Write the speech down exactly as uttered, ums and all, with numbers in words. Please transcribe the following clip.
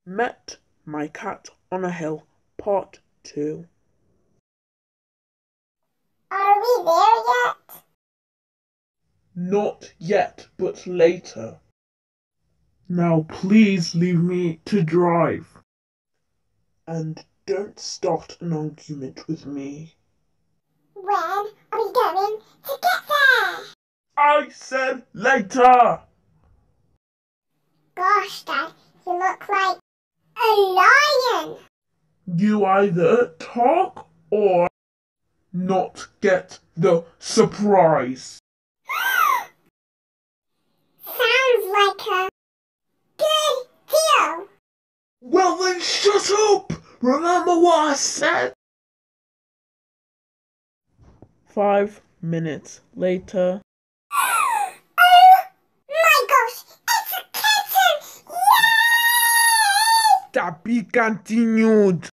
Met my cat on a hill, part two. Are we there yet? Not yet, but later. Now please leave me to drive. And don't start an argument with me. When are we going to get there? I said later! Gosh, Dad, you look like a lion. You either talk or not get the surprise. Sounds like a good deal. Well then shut up! Remember what I said? Five minutes later. Oh my gosh, it's a kitten! Yay! To be continued.